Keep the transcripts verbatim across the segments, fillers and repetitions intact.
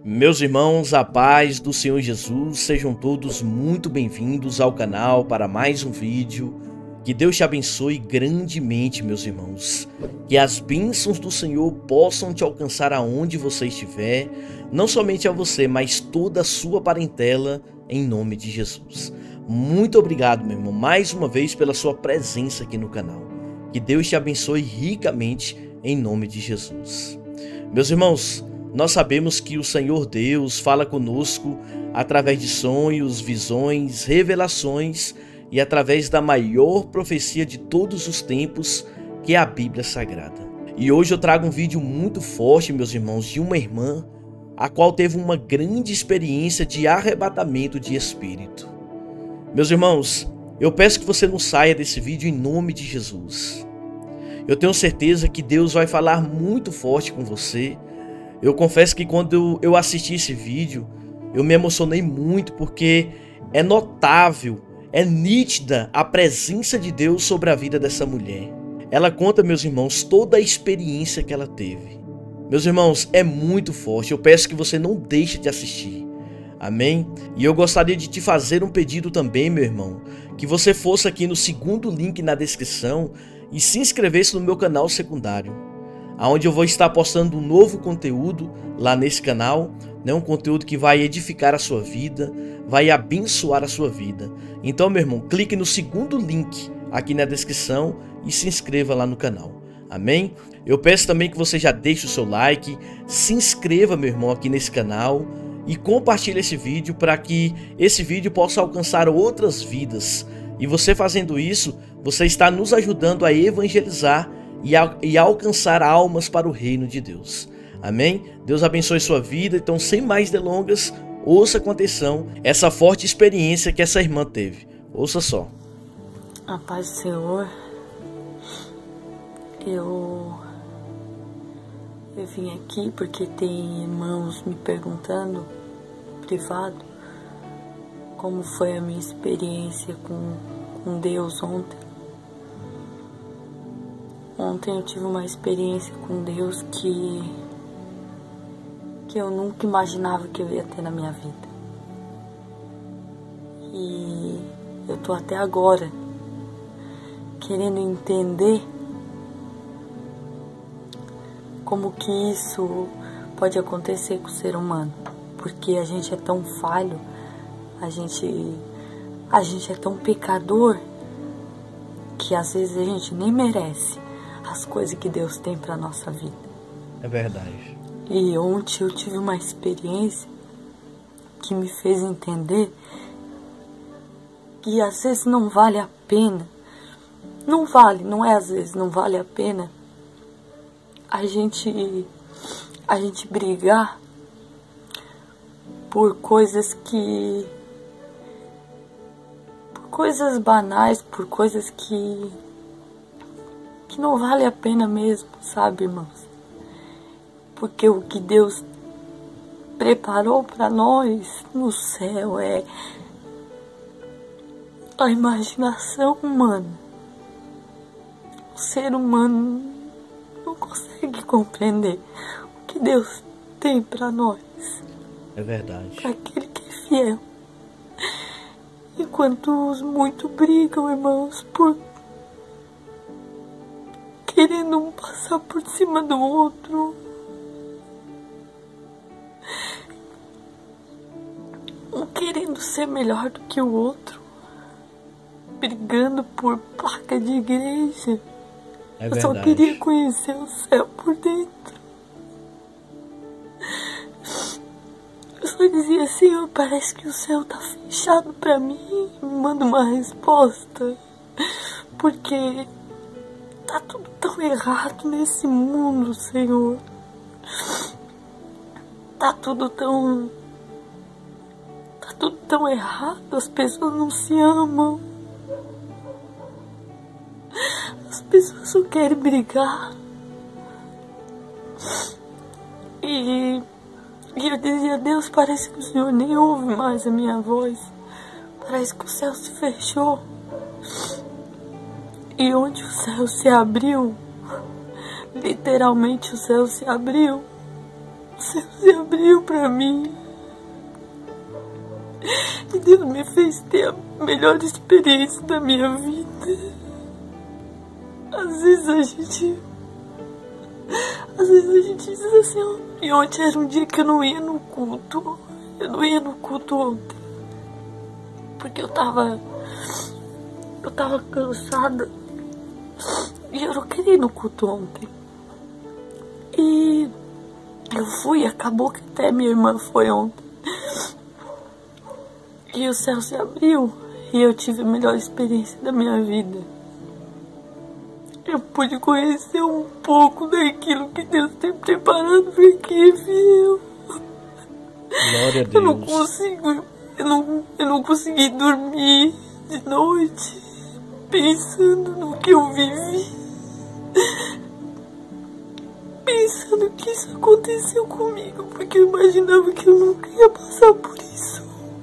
Meus irmãos, a paz do Senhor Jesus, sejam todos muito bem-vindos ao canal para mais um vídeo. Que Deus te abençoe grandemente, meus irmãos. Que as bênçãos do Senhor possam te alcançar aonde você estiver, não somente a você, mas toda a sua parentela, em nome de Jesus. Muito obrigado, meu irmão, mais uma vez pela sua presença aqui no canal. Que Deus te abençoe ricamente, em nome de Jesus. Meus irmãos, nós sabemos que o Senhor Deus fala conosco através de sonhos, visões, revelações e através da maior profecia de todos os tempos, que é a Bíblia Sagrada. E hoje eu trago um vídeo muito forte, meus irmãos, de uma irmã a qual teve uma grande experiência de arrebatamento de espírito. Meus irmãos, eu peço que você não saia desse vídeo em nome de Jesus. Eu tenho certeza que Deus vai falar muito forte com você. Eu confesso que quando eu assisti esse vídeo, eu me emocionei muito, porque é notável, é nítida a presença de Deus sobre a vida dessa mulher. Ela conta, meus irmãos, toda a experiência que ela teve. Meus irmãos, é muito forte, eu peço que você não deixe de assistir. Amém? E eu gostaria de te fazer um pedido também, meu irmão, que você fosse aqui no segundo link na descrição e se inscrevesse no meu canal secundário, onde eu vou estar postando um novo conteúdo lá nesse canal, né? Um conteúdo que vai edificar a sua vida, vai abençoar a sua vida. Então, meu irmão, clique no segundo link aqui na descrição e se inscreva lá no canal. Amém? Eu peço também que você já deixe o seu like, se inscreva, meu irmão, aqui nesse canal e compartilhe esse vídeo para que esse vídeo possa alcançar outras vidas. E você fazendo isso, você está nos ajudando a evangelizar E, a, e alcançar almas para o reino de Deus. Amém? Deus abençoe sua vida. Então, sem mais delongas, ouça com atenção essa forte experiência que essa irmã teve. Ouça só. A paz do Senhor. Eu, eu vim aqui porque tem irmãos me perguntando, privado, como foi a minha experiência com, com Deus ontem. Ontem eu tive uma experiência com Deus que, que eu nunca imaginava que eu ia ter na minha vida. E eu tô até agora querendo entender como que isso pode acontecer com o ser humano. Porque a gente é tão falho, a gente, a gente é tão pecador, que às vezes a gente nem merece as coisas que Deus tem para nossa vida. É verdade. E ontem eu tive uma experiência que me fez entender que às vezes não vale a pena. Não vale, não é às vezes, não vale a pena a gente a gente brigar por coisas que por coisas banais, por coisas que que não vale a pena mesmo, sabe, irmãos? Porque o que Deus preparou para nós no céu é a imaginação humana. O ser humano não consegue compreender o que Deus tem para nós. É verdade. Para aquele que é fiel. Enquanto os muito brigam, irmãos, por querendo um passar por cima do outro. Um querendo ser melhor do que o outro. Brigando por placa de igreja. É Eu verdade. só queria conhecer o céu por dentro. Eu só dizia, Senhor, parece que o céu tá fechado pra mim. Me manda uma resposta. Porque tá tudo tão errado nesse mundo, Senhor. Tá tudo tão... Tá tudo tão errado. As pessoas não se amam. As pessoas só querem brigar. E, e eu dizia, Deus, parece que o Senhor nem ouve mais a minha voz. Parece que o céu se fechou. E onde o céu se abriu, literalmente o céu se abriu, o céu se abriu pra mim. E Deus me fez ter a melhor experiência da minha vida. Às vezes a gente... Às vezes a gente diz assim, ó, e ontem era um dia que eu não ia no culto. Eu não ia no culto ontem. Porque eu tava... Eu tava cansada. E eu não queria ir no culto ontem. E eu fui, acabou que até minha irmã foi ontem. E o céu se abriu. E eu tive a melhor experiência da minha vida. Eu pude conhecer um pouco daquilo que Deus tem preparado para quem é fiel. Glória a Deus. Eu não consigo, eu não, eu não consegui dormir de noite pensando no que eu vivi. Pensando que isso aconteceu comigo, porque eu imaginava que eu nunca ia passar por isso.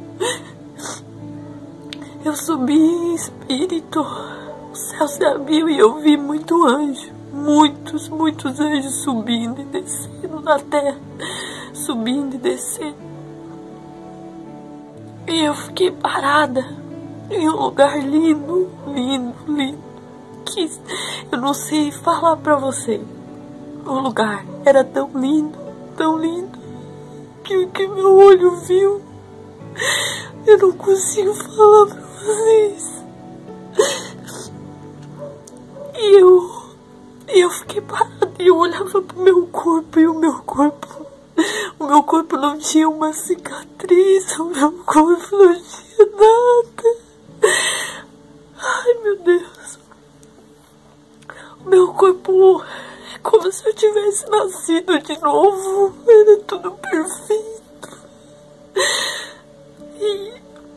Eu subi em espírito, o céu se abriu e eu vi muito anjo, muitos, muitos anjos subindo e descendo na terra, subindo e descendo. E eu fiquei parada em um lugar lindo, lindo, lindo, que eu não sei falar pra você. O lugar era tão lindo, tão lindo, que o que meu olho viu, eu não consigo falar pra vocês. E eu, eu fiquei parada e eu olhava pro meu corpo e o meu corpo, o meu corpo não tinha uma cicatriz, o meu corpo não tinha nada. Ai, meu Deus. O meu corpo é como se eu tivesse nascido de novo. Era tudo perfeito. E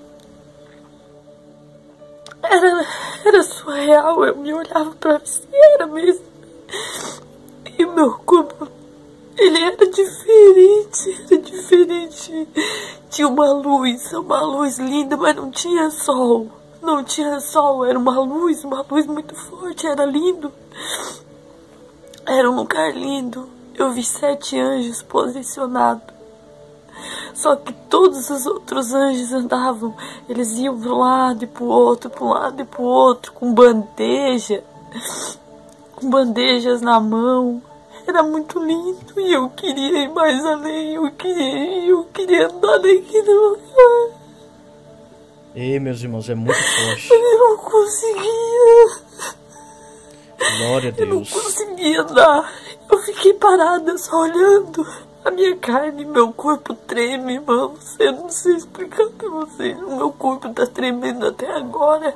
era, era surreal. Eu me olhava pra si, era mesmo. E o meu corpo, ele era diferente, era diferente. Tinha uma luz, uma luz linda, mas não tinha sol. Não tinha sol, era uma luz, uma luz muito forte, era lindo. Era um lugar lindo. Eu vi sete anjos posicionados. Só que todos os outros anjos andavam, eles iam para um lado e para o outro, para um lado e para o outro, com bandeja, com bandejas na mão. Era muito lindo e eu queria ir mais além, eu queria, eu queria andar naquele lugar. Ei, meus irmãos, é muito forte. Eu não conseguia. Glória a Deus. Eu não conseguia andar. Eu fiquei parada só olhando. A minha carne, meu corpo treme, irmãos. Eu não sei explicar pra vocês. O meu corpo tá tremendo até agora.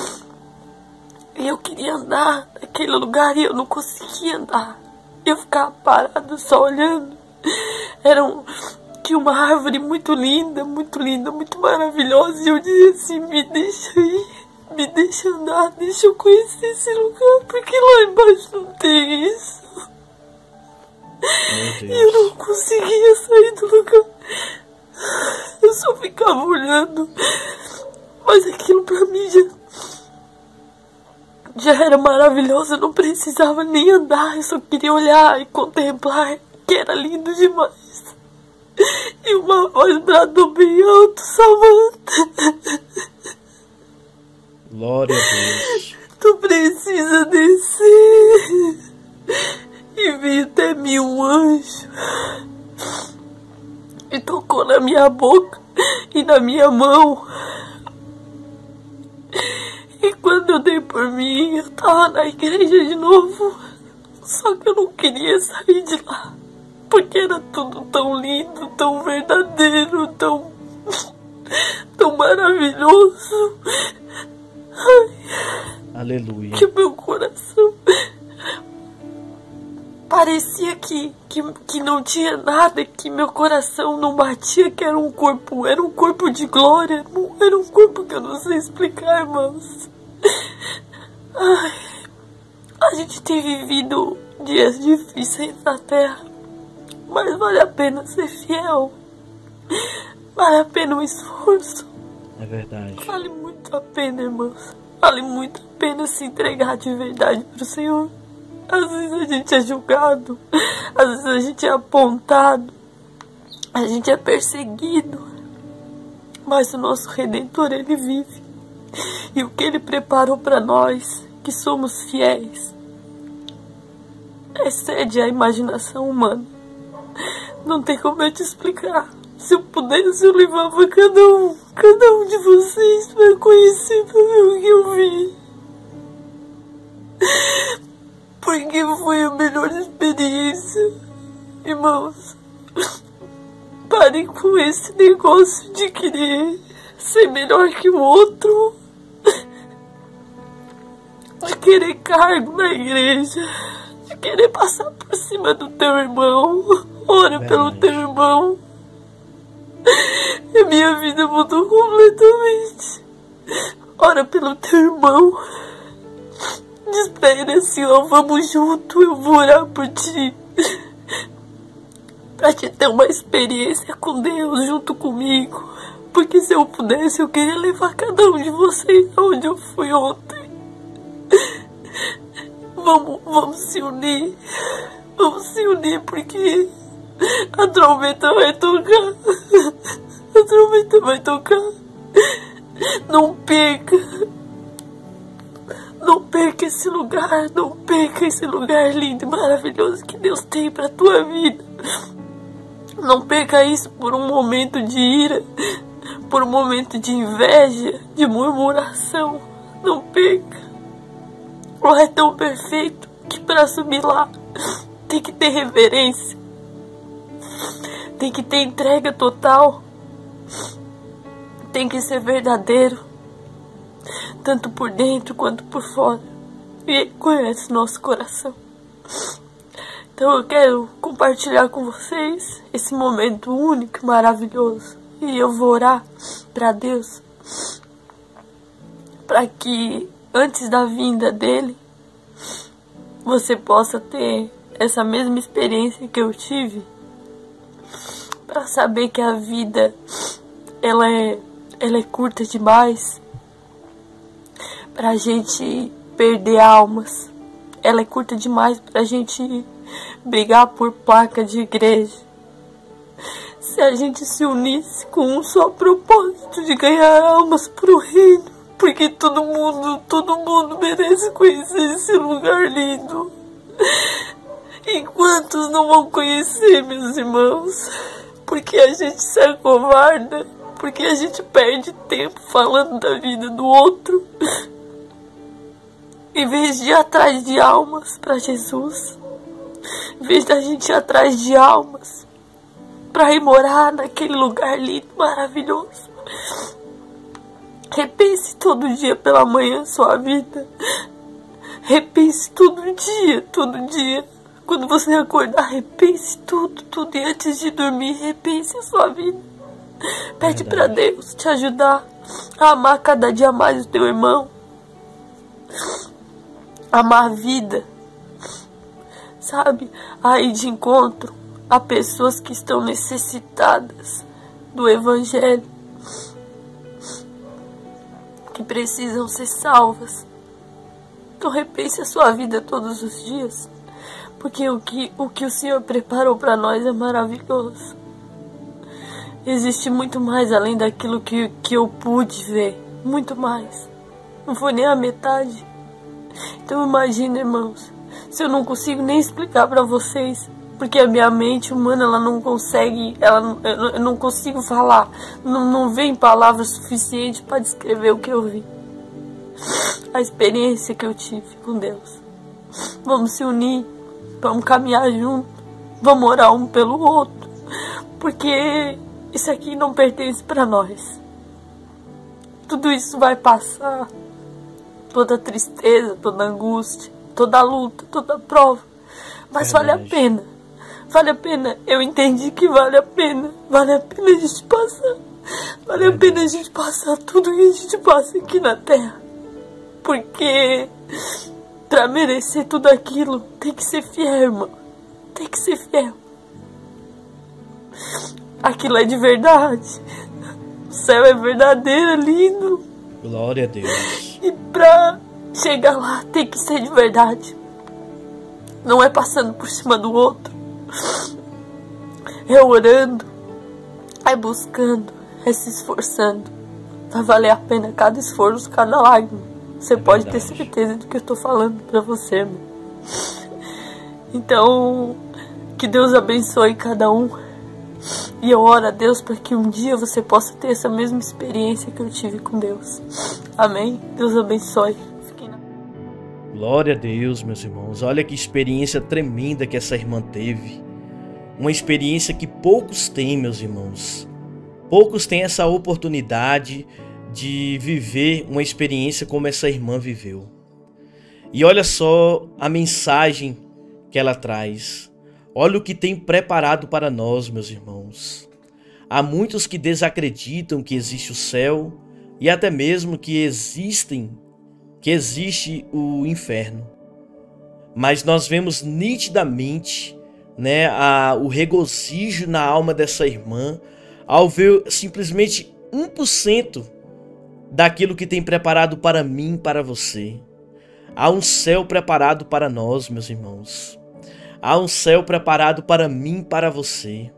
E eu queria andar naquele lugar e eu não conseguia andar. Eu ficava parada só olhando. Era um... Tinha uma árvore muito linda, muito linda, muito maravilhosa. E eu dizia assim, me deixa ir, me deixa andar, deixa eu conhecer esse lugar, porque lá embaixo não tem isso. E eu não conseguia sair do lugar. Eu só ficava olhando. Mas aquilo pra mim já, já era maravilhoso. Eu não precisava nem andar, eu só queria olhar e contemplar, que era lindo demais. E uma voz bradou bem alto, Samantha. Glória a Deus. Tu precisa descer. E veio até mim um anjo. E tocou na minha boca e na minha mão. E quando eu dei por mim, eu tava na igreja de novo. Só que eu não queria sair de lá. Porque era tudo tão lindo, tão verdadeiro, tão, tão maravilhoso. Ai, aleluia. Que meu coração parecia que, que, que não tinha nada, que meu coração não batia, que era um corpo, era um corpo de glória, era um corpo que eu não sei explicar, irmãos. Ai, a gente tem vivido dias difíceis na terra. Mas vale a pena ser fiel. Vale a pena o esforço. É verdade. Vale muito a pena, irmãos. Vale muito a pena se entregar de verdade pro Senhor. Às vezes a gente é julgado. Às vezes a gente é apontado. A gente é perseguido, mas o nosso Redentor, ele vive. E o que ele preparou para nós, que somos fiéis, excede a imaginação humana. Não tem como eu te explicar. Se eu pudesse, eu levava cada um, cada um de vocês para conhecer para ver o que eu vi. Porque foi a melhor experiência. Irmãos, parem com esse negócio de querer ser melhor que o outro, de querer cargo na igreja, de querer passar por cima do teu irmão. Ora pelo teu irmão. E minha vida mudou completamente. Ora pelo teu irmão. Diz pra ele assim, ó, vamos junto, eu vou orar por ti. Pra te ter uma experiência com Deus junto comigo. Porque se eu pudesse, eu queria levar cada um de vocês aonde eu fui ontem. Vamos, vamos se unir. Vamos se unir porque a trombeta vai tocar. A trombeta vai tocar. Não perca. Não perca esse lugar. Não perca esse lugar lindo e maravilhoso que Deus tem pra tua vida. Não perca isso por um momento de ira, por um momento de inveja, de murmuração. Não perca. Lá é tão perfeito que para subir lá tem que ter reverência. Tem que ter entrega total. Tem que ser verdadeiro. Tanto por dentro quanto por fora. E Ele conhece nosso coração. Então eu quero compartilhar com vocês esse momento único e maravilhoso. E eu vou orar para Deus, para que antes da vinda dele, você possa ter essa mesma experiência que eu tive, para saber que a vida ela é, ela é curta demais para a gente perder almas. Ela é curta demais para a gente brigar por placa de igreja. Se a gente se unisse com um só propósito de ganhar almas para o reino, porque todo mundo, todo mundo merece conhecer esse lugar lindo. E quantos não vão conhecer, meus irmãos? Porque a gente se acovarda, porque a gente perde tempo falando da vida do outro, em vez de ir atrás de almas para Jesus. Em vez da gente ir atrás de almas para ir morar naquele lugar lindo, maravilhoso. Repense todo dia pela manhã sua vida. Repense todo dia, todo dia. Quando você acordar, repense tudo, tudo. E antes de dormir, repense a sua vida. Pede para Deus te ajudar a amar cada dia mais o teu irmão. Amar a vida. Sabe, aí de encontro a pessoas que estão necessitadas do Evangelho, que precisam ser salvas. Então repense a sua vida todos os dias, porque o que o, que o Senhor preparou para nós é maravilhoso. Existe muito mais além daquilo que, que eu pude ver, muito mais. Não foi nem a metade. Então imagina, irmãos, se eu não consigo nem explicar para vocês, porque a minha mente humana, ela não consegue, ela, eu não consigo falar, não, não vem palavras suficientes para descrever o que eu vi, a experiência que eu tive com Deus. Vamos se unir, vamos caminhar junto, vamos orar um pelo outro, porque isso aqui não pertence para nós. Tudo isso vai passar, toda tristeza, toda angústia, toda luta, toda prova, mas vale a pena, vale a pena. Eu entendi que vale a pena, vale a pena a gente passar, vale a pena a gente passar tudo que a gente passa aqui na terra, porque pra merecer tudo aquilo tem que ser fiel, irmão, tem que ser fiel. Aquilo é de verdade, o céu é verdadeiro, é lindo. Glória a Deus. E pra chegar lá tem que ser de verdade. Não é passando por cima do outro. É orando, é buscando, é se esforçando. Vai valer a pena cada esforço, cada lágrima. Você é pode ter certeza do que eu tô falando pra você, meu. Então, que Deus abençoe cada um. E eu oro a Deus para que um dia você possa ter essa mesma experiência que eu tive com Deus. Amém? Deus abençoe. Glória a Deus, meus irmãos. Olha que experiência tremenda que essa irmã teve. Uma experiência que poucos têm, meus irmãos. Poucos têm essa oportunidade de viver uma experiência como essa irmã viveu. E olha só a mensagem que ela traz. Olha o que tem preparado para nós, meus irmãos. Há muitos que desacreditam que existe o céu e até mesmo que existem, que existe o inferno. Mas nós vemos nitidamente, né, a, o regozijo na alma dessa irmã ao ver simplesmente um por cento daquilo que tem preparado para mim e para você. Há um céu preparado para nós, meus irmãos. Há um céu preparado para mim e para você.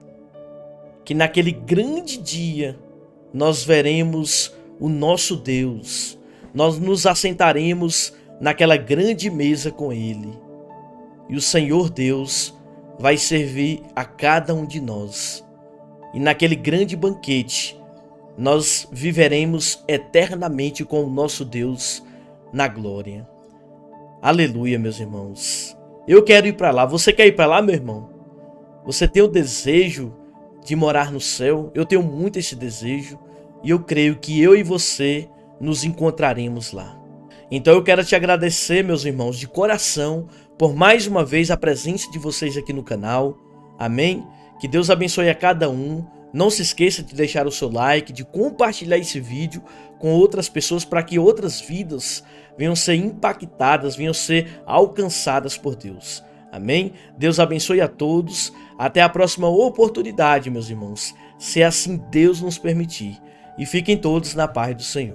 Que naquele grande dia nós veremos o nosso Deus. Nós nos assentaremos naquela grande mesa com Ele. E o Senhor Deus vai servir a cada um de nós. E naquele grande banquete nós viveremos eternamente com o nosso Deus na glória. Aleluia, meus irmãos. Eu quero ir para lá. Você quer ir para lá, meu irmão? Você tem o desejo de morar no céu? Eu tenho muito esse desejo. E eu creio que eu e você nos encontraremos lá. Então eu quero te agradecer, meus irmãos, de coração, por mais uma vez a presença de vocês aqui no canal. Amém? Que Deus abençoe a cada um. Não se esqueça de deixar o seu like, de compartilhar esse vídeo com outras pessoas para que outras vidas venham ser impactadas, venham ser alcançadas por Deus. Amém? Deus abençoe a todos. Até a próxima oportunidade, meus irmãos, se assim Deus nos permitir. E fiquem todos na paz do Senhor.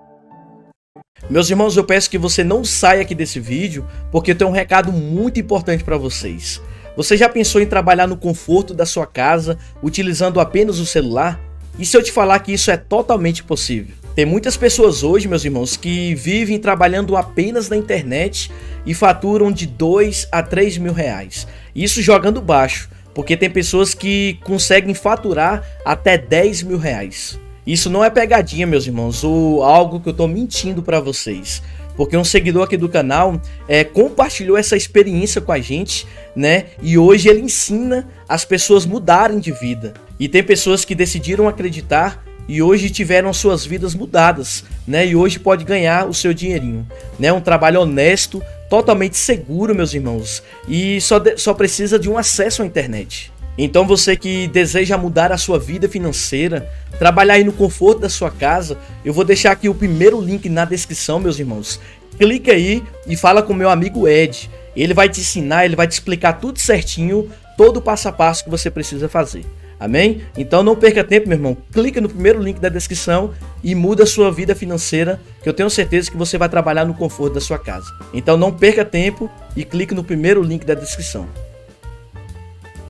Meus irmãos, eu peço que você não saia aqui desse vídeo, porque eu tenho um recado muito importante para vocês. Você já pensou em trabalhar no conforto da sua casa, utilizando apenas o celular? E se eu te falar que isso é totalmente possível? Tem muitas pessoas hoje, meus irmãos, que vivem trabalhando apenas na internet e faturam de dois a três mil reais. Isso jogando baixo, porque tem pessoas que conseguem faturar até dez mil reais. Isso não é pegadinha, meus irmãos, ou algo que eu tô mentindo para vocês. Porque um seguidor aqui do canal é, compartilhou essa experiência com a gente, né? E hoje ele ensina as pessoas mudarem de vida. E tem pessoas que decidiram acreditar e hoje tiveram suas vidas mudadas, né? E hoje pode ganhar o seu dinheirinho, né? Um trabalho honesto, totalmente seguro, meus irmãos. E só, de, só precisa de um acesso à internet. Então você que deseja mudar a sua vida financeira, trabalhar aí no conforto da sua casa, eu vou deixar aqui o primeiro link na descrição, meus irmãos. Clica aí e fala com meu amigo Ed. Ele vai te ensinar, ele vai te explicar tudo certinho, todo o passo a passo que você precisa fazer. Amém? Então não perca tempo, meu irmão. Clica no primeiro link da descrição e muda a sua vida financeira, que eu tenho certeza que você vai trabalhar no conforto da sua casa. Então não perca tempo e clique no primeiro link da descrição.